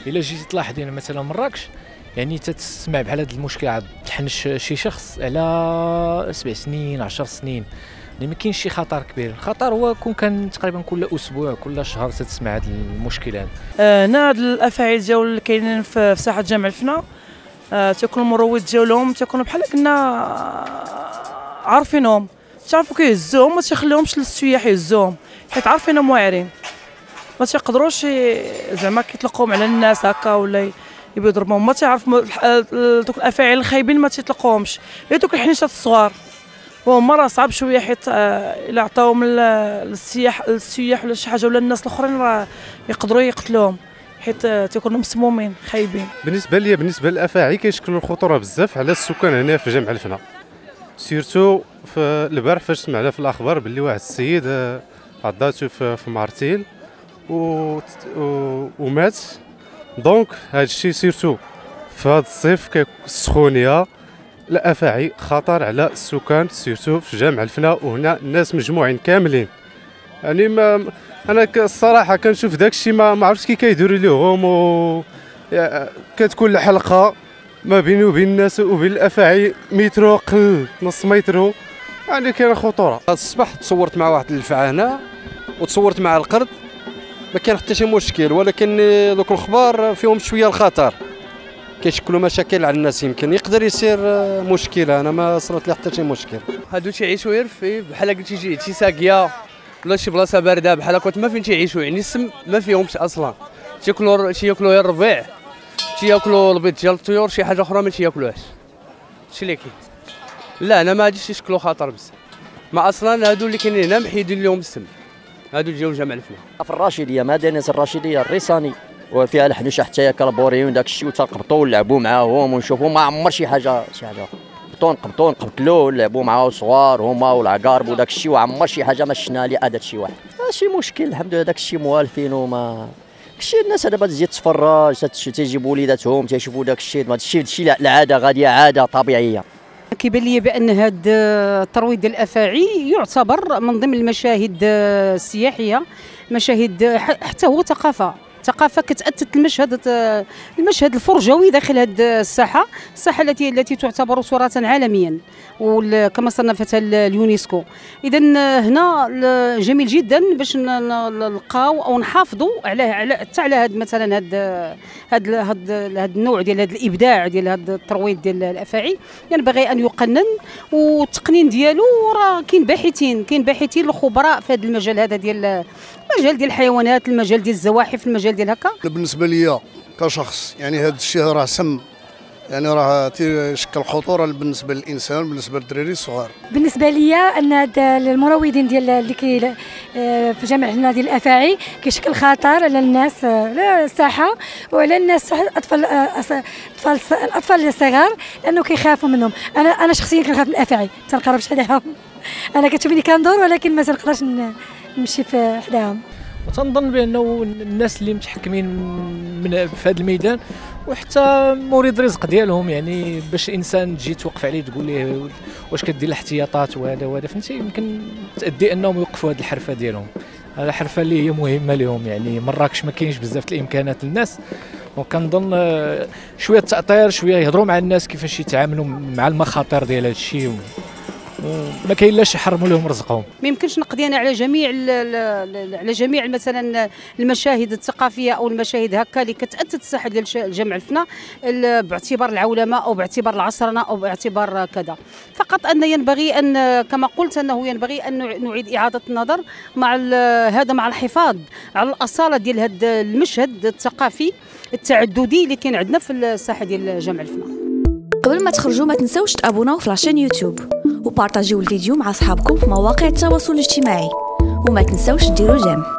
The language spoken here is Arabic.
الا جيتي تلاحظي مثلا مراكش يعني تتسمع بحال هذا المشكل عاد تحنش شي شخص على 7 سنين 10 سنين، يعني ما كاينش شي خطر كبير. الخطر هو كان تقريبا كل اسبوع كل شهر تتسمع هذا المشكل هذا. هنا هاد الافاعيل اللي كاينين في ساحه جامع الفنا تيكونوا المروض ديالهم تيكونوا بحال كنا عارفينهم، تعرفوا كيهزوهم ما تيخليهمش للسياح يهزوهم حيت عارفينهم واعرين، ما تيقدروش زعما كيطلقوهم على الناس هكا ولا يبغوا يضربوهم. ما تعرف دوك الافاعيل الخايبين ما تيطلقوهمش، غير دوك الحنيشات الصغار وهما راه صعب شويه حيت الا عطاوهم للسياح ولا شي حاجه ولا الناس الاخرين راه يقدروا يقتلوهم حيت تيكونوا مسمومين خايبين. بالنسبه للافاعي كيشكلوا الخطوره بزاف على السكان هنا في جامع الفنا، سيرتو في البارح فاش سمعنا في الاخبار باللي واحد السيد عضاتو في مارتيل ومات. دونك هذا الشيء سيرتو في هذا الصيف السخونيه الافاعي خطر على السكان سيرتو في جامع الفنا، وهنا الناس مجموعين كاملين. يعني ما انا الصراحه كنشوف داك الشيء ما عرفتش كي كيديروا لهم، كتكون الحلقه ما بيني وبين الناس وبين الافاعي مترو قل نص مترو، يعني كاينه خطوره. هذا الصباح تصورت مع واحد الفعه هنا وتصورت مع القرد، ما كان حتى شي مشكل، ولكن دوك الخبار فيهم شويه الخطر، كيشكلوا مشاكل على الناس، يمكن يقدر يصير مشكله. انا ما صرت لي حتى شي مشكل. هادو تيعيشوا غير في بحال قلتي شي ساقيه ولا شي بلاصه بارده بحال هكا ما فين تيعيشوا، يعني السم ما فيهمش اصلا. تياكلوا غير الربيع، تياكلوا البيض ديال الطيور، شي حاجه اخرى ما تياكلوهاش. هادشي اللي كاين. لا انا ما غاديش يشكلوا خطر بزاف، ما اصلا هادو اللي كاينين هنا محيدين لهم السم، هادو ديال جامع الفنا. في الراشديه مدينه الراشديه الريساني وفيها الحنوشه حتى هي كالبوريون داك الشيء، وتنقبطوا ونلعبوا معاهم ونشوفوا ما عمر شي حاجه نقبطوا نقتلوا نلعبوا معاه صغار هما والعقارب وداك الشيء، وعمر شي حاجه ما شفنا لي اذت شي واحد. ماشي مشكل الحمد لله، داك الشيء موالفين وما داكشي الناس دابا تجي تتفرج تيجيبوا وليداتهم تيشوفوا داك الشيء، هادشي العاده غاديه عاده طبيعيه. كيبان لي بان هذا الترويض ديال الافاعي يعتبر من ضمن المشاهد السياحيه، مشاهد حتى هو ثقافه كتأتت المشهد الفرجوي داخل هذه الساحه التي تعتبر تراثا عالميا وكما صنفتها اليونسكو. اذا هنا جميل جدا باش نلقاو او نحافظوا على حتى على هذا مثلا هذا النوع ديال هذا الابداع ديال هذا الترويض ديال الافاعي، ينبغي يعني ان يقنن، والتقنين ديالو راه كاين باحثين الخبراء في هذا المجال هذا ديال الحيوانات، المجال ديال الزواحف، المجال ديال هكا. بالنسبه ليا كشخص يعني هذا الشيء راه سم، يعني راه تيشكل خطوره بالنسبه للانسان بالنسبه للدراري الصغار. بالنسبه ليا ان هذا المروضين ديال اللي في جامع الفنا ديال الافاعي كيشكل خطر على الناس، على الساحه وعلى الناس الاطفال الصغار، لانه كيخافوا منهم. انا شخصيا كنخاف من الافاعي، ما تنقربش عليهم. انا كتشوفني كندور ولكن ما تنقدرش نمشي في حداهم. وتنظن بانه الناس اللي متحكمين في هذا الميدان وحتى مورد رزق ديالهم، يعني باش الانسان تجي توقف عليه تقول ليه واش كدير الاحتياطات وهذا فهمتي، يمكن تؤدي انهم يوقفوا هذه الحرفه ديالهم. هذه الحرفه اللي هي مهمه لهم، يعني مراكش ما كاينش بزاف الامكانات للناس، وكنظن شويه التاطير شويه يهضروا مع الناس كيفاش يتعاملوا مع المخاطر ديال هذا الشيء، ما كاين لاش يحرموا لهم رزقهم. ما يمكنش نقضي انا على جميع مثلا المشاهد الثقافيه او المشاهد هكا اللي كتأتت الساحه ديال جامع الفنا باعتبار العولمه او باعتبار العصرنه او باعتبار كذا، فقط ان ينبغي ان كما قلت انه ينبغي ان نعيد اعاده النظر مع الحفاظ على الاصاله ديال هذا المشهد الثقافي التعددي اللي كاين عندنا في الساحه ديال جامع الفنا. قبل ما تخرجوا ما تنسوش تابوناو في لاشين يوتيوب وبارطاجيو الفيديو مع اصحابكم في مواقع التواصل الاجتماعي، وما تنسوش ديروا جيم.